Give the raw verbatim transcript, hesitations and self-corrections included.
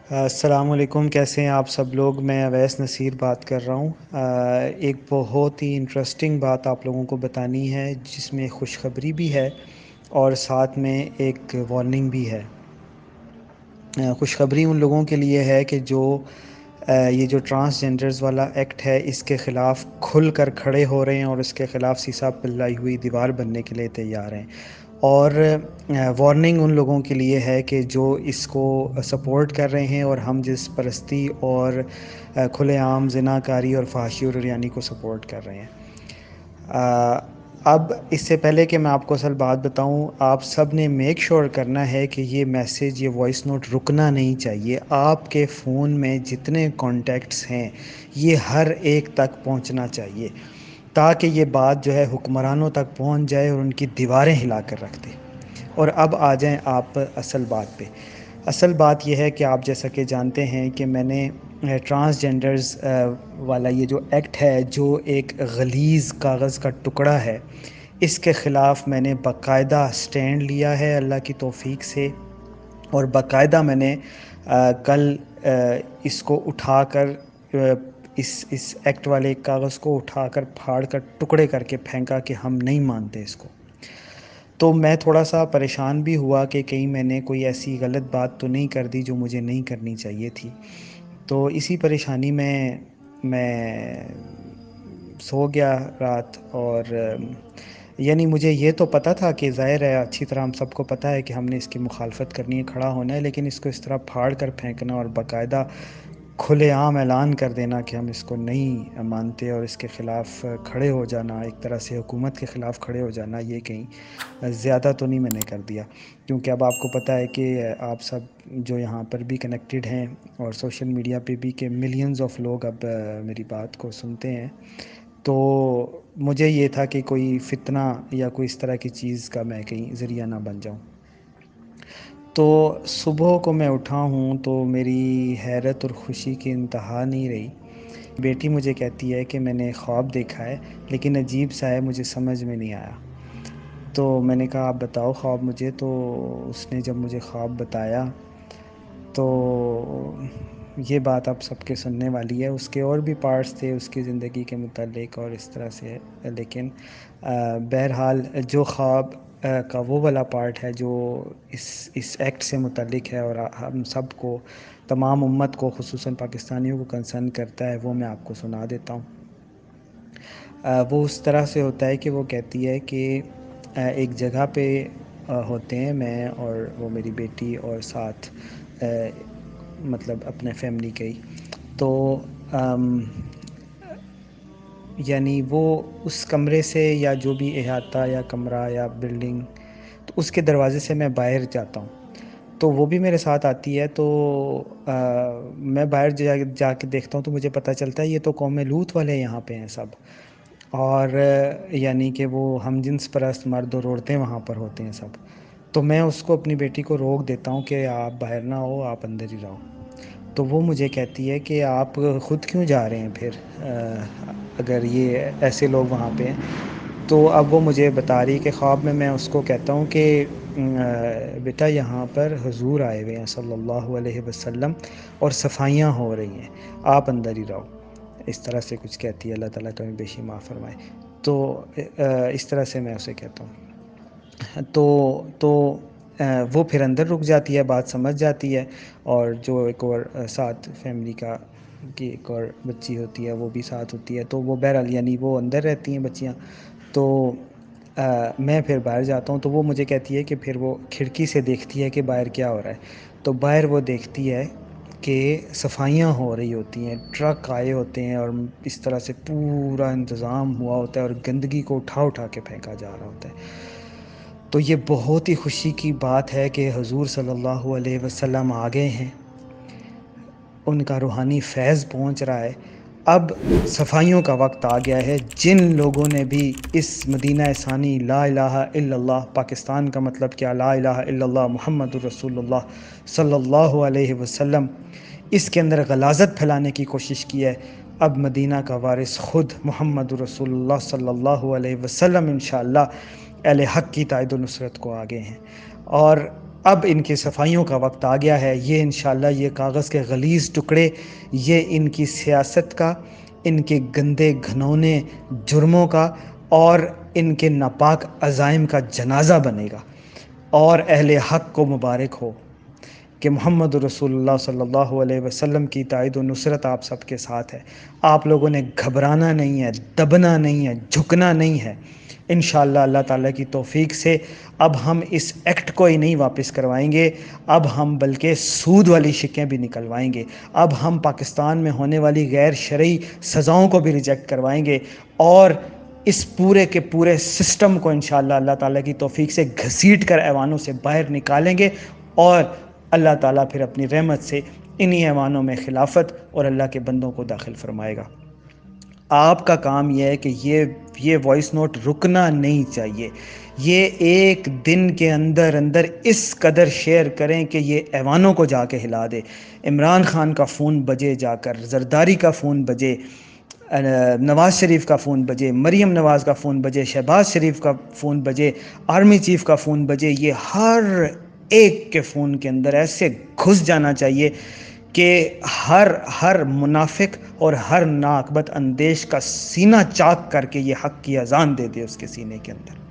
السلام علیکم، کیسے ہیں آپ سب لوگ؟ میں اویس نصیر بات کر رہا ہوں۔ آ، ایک بہت ہی انٹرسٹنگ بات آپ لوگوں کو بتانی ہے، جس میں خوشخبری بھی ہے اور ساتھ میں ایک وارننگ بھی ہے۔ آ، خوشخبری ان لوگوں کے لیے ہے کہ جو آ، یہ جو ٹرانسجنڈرز والا ایکٹ ہے، اس کے خلاف کھل کر کھڑے ہو رہے ہیں اور اس کے خلاف سیسا پلائی ہوئی دیوار بننے کے لیے تیار ہیں۔ اور وارننگ ان لوگوں کے لیے ہے کہ جو اس کو سپورٹ کر رہے ہیں اور ہم جس پرستی اور کھلے عام زناکاری اور فحاشی اور عریانی کو سپورٹ کر رہے ہیں۔ آ، اب اس سے پہلے کہ میں آپ کو اصل بات بتاؤں، آپ سب نے میک شور کرنا ہے کہ یہ میسیج، یہ وائس نوٹ رکنا نہیں چاہیے۔ آپ کے فون میں جتنے کانٹیکٹس ہیں یہ ہر ایک تک پہنچنا چاہیے، تاکہ یہ بات جو ہے حکمرانوں تک پہنچ جائے اور ان کی دیواریں ہلا کر رکھ دے۔ اور اب آ جائیں آپ اصل بات پہ۔ اصل بات یہ ہے کہ آپ جیسا کہ جانتے ہیں کہ میں نے ٹرانسجنڈرز والا یہ جو ایکٹ ہے، جو ایک غلیظ کاغذ کا ٹکڑا ہے، اس کے خلاف میں نے باقاعدہ سٹینڈ لیا ہے اللہ کی توفیق سے، اور باقاعدہ میں نے کل اس کو اٹھا کر اس اس ایکٹ والے کاغذ کو اٹھا کر پھاڑ کر ٹکڑے کر کے پھینکا کہ ہم نہیں مانتے اس کو۔ تو میں تھوڑا سا پریشان بھی ہوا کہ کہیں میں نے کوئی ایسی غلط بات تو نہیں کر دی جو مجھے نہیں کرنی چاہیے تھی۔ تو اسی پریشانی میں میں سو گیا رات، اور یعنی مجھے یہ تو پتہ تھا کہ ظاہر ہے، اچھی طرح ہم سب کو پتہ ہے کہ ہم نے اس کی مخالفت کرنی ہے، کھڑا ہونا ہے، لیکن اس کو اس طرح پھاڑ کر پھینکنا اور باقاعدہ کھلے عام اعلان کر دینا کہ ہم اس کو نہیں مانتے اور اس کے خلاف کھڑے ہو جانا، ایک طرح سے حکومت کے خلاف کھڑے ہو جانا، یہ کہیں زیادہ تو نہیں میں نے کر دیا؟ کیونکہ اب آپ کو پتہ ہے کہ آپ سب جو یہاں پر بھی کنیکٹڈ ہیں اور سوشل میڈیا پہ بھی، کہ ملینز آف لوگ اب میری بات کو سنتے ہیں، تو مجھے یہ تھا کہ کوئی فتنہ یا کوئی اس طرح کی چیز کا میں کہیں ذریعہ نہ بن جاؤں۔ تو صبح کو میں اٹھا ہوں تو میری حیرت اور خوشی کی انتہا نہیں رہی۔ بیٹی مجھے کہتی ہے کہ میں نے خواب دیکھا ہے، لیکن عجیب سا ہے، مجھے سمجھ میں نہیں آیا۔ تو میں نے کہا آپ بتاؤ خواب مجھے۔ تو اس نے جب مجھے خواب بتایا تو یہ بات آپ سب کے سننے والی ہے۔ اس کے اور بھی پارٹس تھے اس کی زندگی کے متعلق اور اس طرح سے، لیکن بہرحال جو خواب کا وہ والا پارٹ ہے جو اس اس ایکٹ سے متعلق ہے اور ہم سب کو، تمام امت کو، خصوصاً پاکستانیوں کو کنسرن کرتا ہے، وہ میں آپ کو سنا دیتا ہوں۔ وہ اس طرح سے ہوتا ہے کہ وہ کہتی ہے کہ ایک جگہ پہ ہوتے ہیں، میں اور وہ میری بیٹی اور ساتھ مطلب اپنے فیملی کے ہی، تو یعنی وہ اس کمرے سے یا جو بھی احاطہ یا کمرہ یا بلڈنگ، تو اس کے دروازے سے میں باہر جاتا ہوں، تو وہ بھی میرے ساتھ آتی ہے۔ تو آ, میں باہر جا جا کے دیکھتا ہوں تو مجھے پتہ چلتا ہے یہ تو قوم لوط والے یہاں پہ ہیں سب، اور یعنی کہ وہ ہم جنس پرست مرد اور عورتیں وہاں پر ہوتے ہیں سب۔ تو میں اس کو، اپنی بیٹی کو روک دیتا ہوں کہ آپ باہر نہ ہو، آپ اندر ہی رہو۔ تو وہ مجھے کہتی ہے کہ آپ خود کیوں جا رہے ہیں پھر، اگر یہ ایسے لوگ وہاں پہ ہیں؟ تو اب وہ مجھے بتا رہی کہ خواب میں میں اس کو کہتا ہوں کہ بیٹا یہاں پر حضور آئے ہوئے ہیں صلی اللہ علیہ وسلم اور صفائیاں ہو رہی ہیں، آپ اندر ہی رہو، اس طرح سے کچھ کہتی ہے۔ اللہ تعالیٰ تمہیں بے شمار فرمائے۔ تو اس طرح سے میں اسے کہتا ہوں، تو تو وہ پھر اندر رک جاتی ہے، بات سمجھ جاتی ہے، اور جو ایک اور ساتھ فیملی کا کی ایک اور بچی ہوتی ہے وہ بھی ساتھ ہوتی ہے، تو وہ بہرحال یعنی وہ اندر رہتی ہیں بچیاں۔ تو آ, میں پھر باہر جاتا ہوں تو وہ مجھے کہتی ہے کہ پھر وہ کھڑکی سے دیکھتی ہے کہ باہر کیا ہو رہا ہے، تو باہر وہ دیکھتی ہے کہ صفائیاں ہو رہی ہوتی ہیں، ٹرک آئے ہوتے ہیں اور اس طرح سے پورا انتظام ہوا ہوتا ہے اور گندگی کو اٹھا اٹھا کے پھینکا جا رہا ہوتا ہے۔ تو یہ بہت ہی خوشی کی بات ہے کہ حضور صلی اللہ علیہ وسلم آ گئے ہیں، ان کا روحانی فیض پہنچ رہا ہے۔ اب صفائیوں کا وقت آ گیا ہے۔ جن لوگوں نے بھی اس مدینہ ثانی لا الہ الا اللہ، پاکستان کا مطلب کیا، لا الہ الا اللہ محمد الرسول اللہ صلی اللہ علیہ وسلم، اس کے اندر غلاظت پھیلانے کی کوشش کی ہے، اب مدینہ کا وارث خود محمد رسول اللہ صلی اللہ علیہ وسلم انشاءاللہ اہل حق کی تائید و نصرت کو آگے ہیں۔ اور اب ان کی صفائیوں کا وقت آ گیا ہے۔ یہ انشاءاللہ یہ کاغذ کے غلیظ ٹکڑے، یہ ان کی سیاست کا، ان کے گندے گھنونے جرموں کا اور ان کے ناپاک عزائم کا جنازہ بنے گا۔ اور اہل حق کو مبارک ہو کہ محمد رسول اللہ صلی اللہ علیہ وسلم کی تائید و نصرت آپ سب کے ساتھ ہے۔ آپ لوگوں نے گھبرانا نہیں ہے، دبنا نہیں ہے، جھکنا نہیں ہے۔ انشاءاللہ اللہ تعالیٰ کی توفیق سے اب ہم اس ایکٹ کو ہی نہیں واپس کروائیں گے، اب ہم بلکہ سود والی شکیں بھی نکلوائیں گے۔ اب ہم پاکستان میں ہونے والی غیر شرعی سزاؤں کو بھی ریجیکٹ کروائیں گے اور اس پورے کے پورے سسٹم کو انشاءاللہ اللہ تعالیٰ کی توفیق سے گھسیٹ کر ایوانوں سے باہر نکالیں گے، اور اللہ تعالیٰ پھر اپنی رحمت سے انہی ایوانوں میں خلافت اور اللہ کے بندوں کو داخل فرمائے گا۔ آپ کا کام یہ ہے کہ یہ یہ وائس نوٹ رکنا نہیں چاہیے۔ یہ ایک دن کے اندر اندر اس قدر شیئر کریں کہ یہ ایوانوں کو جا کے ہلا دے۔ عمران خان کا فون بجے جا کر، زرداری کا فون بجے، نواز شریف کا فون بجے، مریم نواز کا فون بجے، شہباز شریف کا فون بجے، آرمی چیف کا فون بجے، یہ ہر ایک کے فون کے اندر ایسے گھس جانا چاہیے کہ ہر ہر منافق اور ہر ناقبت اندیش کا سینہ چاک کر کے یہ حق کی اذان دے دے اس کے سینے کے اندر۔